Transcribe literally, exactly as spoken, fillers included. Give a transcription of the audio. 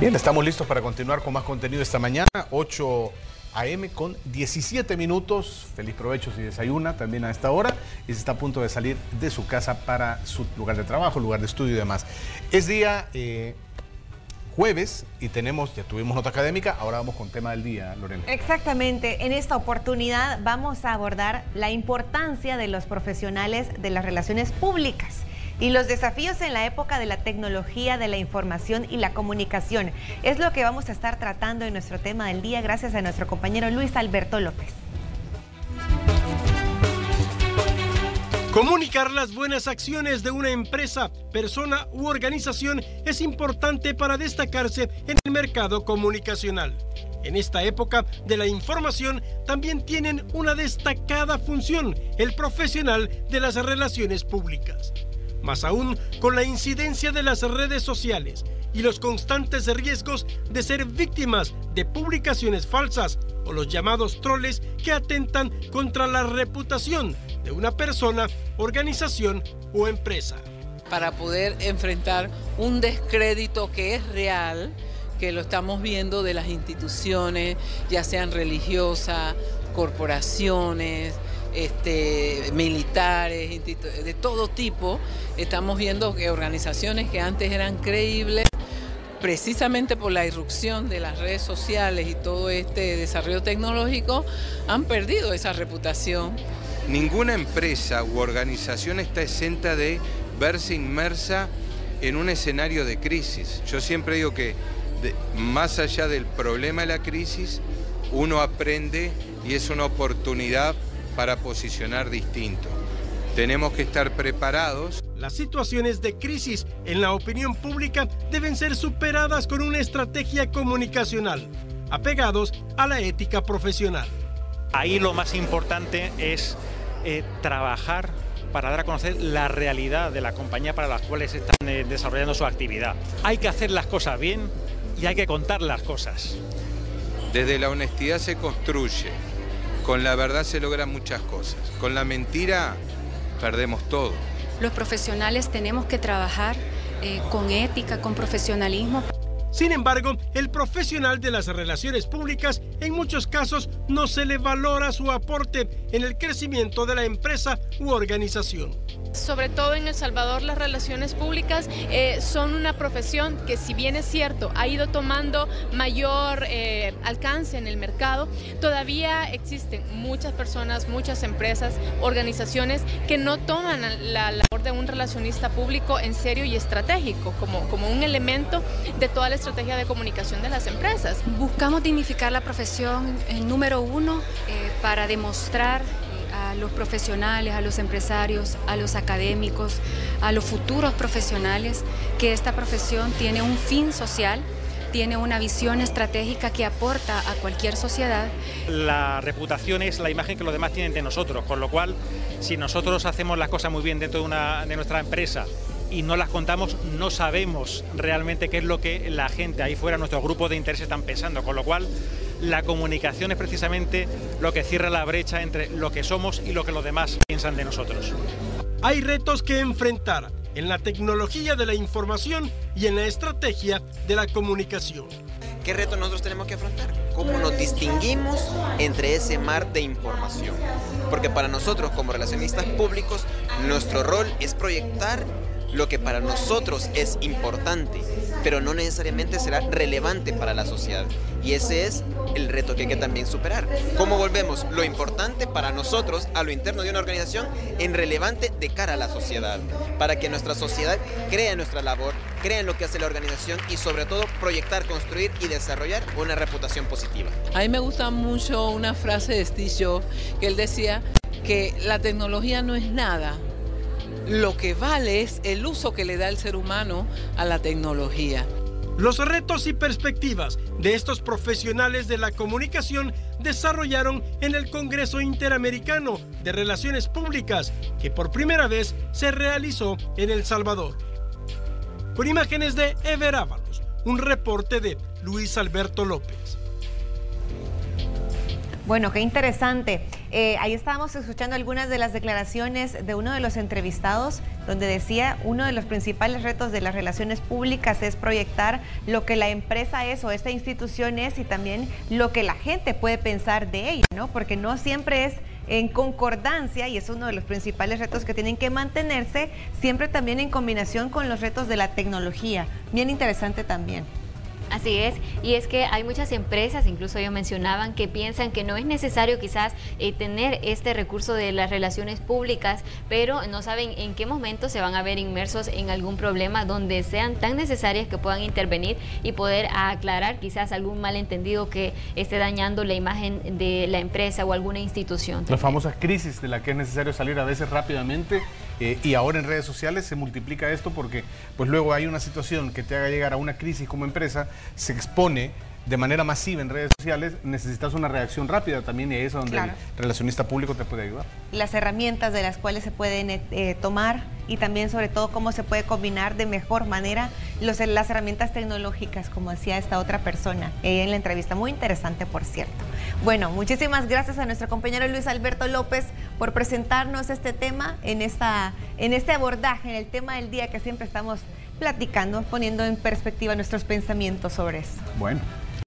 Bien, estamos listos para continuar con más contenido esta mañana, ocho a eme con diecisiete minutos. Feliz provecho si desayuna también a esta hora y se está a punto de salir de su casa para su lugar de trabajo, lugar de estudio y demás. Es día eh, jueves y tenemos, ya tuvimos nota académica, ahora vamos con tema del día, Lorena. Exactamente, en esta oportunidad vamos a abordar la importancia de los profesionales de las relaciones públicas y los desafíos en la época de la tecnología, de la información y la comunicación. Es lo que vamos a estar tratando en nuestro tema del día gracias a nuestro compañero Luis Alberto López. Comunicar las buenas acciones de una empresa, persona u organización es importante para destacarse en el mercado comunicacional. En esta época de la información también tienen una destacada función el profesional de las relaciones públicas. Más aún con la incidencia de las redes sociales y los constantes riesgos de ser víctimas de publicaciones falsas o los llamados troles que atentan contra la reputación de una persona, organización o empresa. Para poder enfrentar un descrédito que es real, que lo estamos viendo de las instituciones, ya sean religiosas, corporaciones, Este, militares, de todo tipo, estamos viendo que organizaciones que antes eran creíbles, precisamente por la irrupción de las redes sociales y todo este desarrollo tecnológico, han perdido esa reputación. Ninguna empresa u organización está exenta de verse inmersa en un escenario de crisis. Yo siempre digo que de, más allá del problema de la crisis, uno aprende y es una oportunidad para posicionar distinto. Tenemos que estar preparados. Las situaciones de crisis en la opinión pública deben ser superadas con una estrategia comunicacional, apegados a la ética profesional. Ahí lo más importante es eh, trabajar para dar a conocer la realidad de la compañía para las cuales están eh, desarrollando su actividad. Hay que hacer las cosas bien y hay que contar las cosas. Desde la honestidad se construye. Con la verdad se logran muchas cosas. Con la mentira perdemos todo. Los profesionales tenemos que trabajar eh, con ética, con profesionalismo. Sin embargo, el profesional de las relaciones públicas en muchos casos no se le valora su aporte en el crecimiento de la empresa u organización. Sobre todo en El Salvador, las relaciones públicas eh, son una profesión que, si bien es cierto, ha ido tomando mayor eh, alcance en el mercado, todavía existen muchas personas, muchas empresas, organizaciones que no toman la labor de un relacionista público en serio y estratégico, como, como un elemento de toda la estrategia de comunicación de las empresas. Buscamos dignificar la profesión eh, número uno eh, para demostrar a los profesionales, a los empresarios, a los académicos, a los futuros profesionales, que esta profesión tiene un fin social, tiene una visión estratégica que aporta a cualquier sociedad. La reputación es la imagen que los demás tienen de nosotros, con lo cual, si nosotros hacemos las cosas muy bien dentro de, una, de nuestra empresa y no las contamos, no sabemos realmente qué es lo que la gente ahí fuera, nuestros grupos de interés están pensando, con lo cual la comunicación es precisamente lo que cierra la brecha entre lo que somos y lo que los demás piensan de nosotros. Hay retos que enfrentar en la tecnología de la información y en la estrategia de la comunicación. ¿Qué retos nosotros tenemos que afrontar? ¿Cómo nos distinguimos entre ese mar de información? Porque para nosotros como relacionistas públicos, nuestro rol es proyectar lo que para nosotros es importante, pero no necesariamente será relevante para la sociedad. Y ese es el reto que hay que también superar. ¿Cómo volvemos lo importante para nosotros, a lo interno de una organización, en relevante de cara a la sociedad? Para que nuestra sociedad crea en nuestra labor, crea en lo que hace la organización y sobre todo proyectar, construir y desarrollar una reputación positiva. A mí me gusta mucho una frase de Steve Jobs, que él decía que la tecnología no es nada. Lo que vale es el uso que le da el ser humano a la tecnología. Los retos y perspectivas de estos profesionales de la comunicación desarrollaron en el Congreso Interamericano de Relaciones Públicas, que por primera vez se realizó en El Salvador. Con imágenes de Ever Ábalos, un reporte de Luis Alberto López. Bueno, qué interesante. Eh, ahí estábamos escuchando algunas de las declaraciones de uno de los entrevistados, donde decía uno de los principales retos de las relaciones públicas es proyectar lo que la empresa es o esta institución es y también lo que la gente puede pensar de ella, ¿no? Porque no siempre es en concordancia y es uno de los principales retos que tienen que mantenerse, siempre también en combinación con los retos de la tecnología. Bien interesante también. Así es, y es que hay muchas empresas, incluso ellos mencionaban, que piensan que no es necesario quizás eh, tener este recurso de las relaciones públicas, pero no saben en qué momento se van a ver inmersos en algún problema donde sean tan necesarias que puedan intervenir y poder aclarar quizás algún malentendido que esté dañando la imagen de la empresa o alguna institución. Las famosas crisis de las que es necesario salir a veces rápidamente, eh, y ahora en redes sociales se multiplica esto porque pues luego hay una situación que te haga llegar a una crisis como empresa, se expone de manera masiva en redes sociales, necesitas una reacción rápida también y ahí es donde claro. el relacionista público te puede ayudar. Las herramientas de las cuales se pueden eh, tomar y también sobre todo cómo se puede combinar de mejor manera los, las herramientas tecnológicas, como decía esta otra persona eh, en la entrevista. Muy interesante, por cierto. Bueno, muchísimas gracias a nuestro compañero Luis Alberto López por presentarnos este tema en, esta, en este abordaje, en el tema del día que siempre estamos platicando, poniendo en perspectiva nuestros pensamientos sobre eso. Bueno.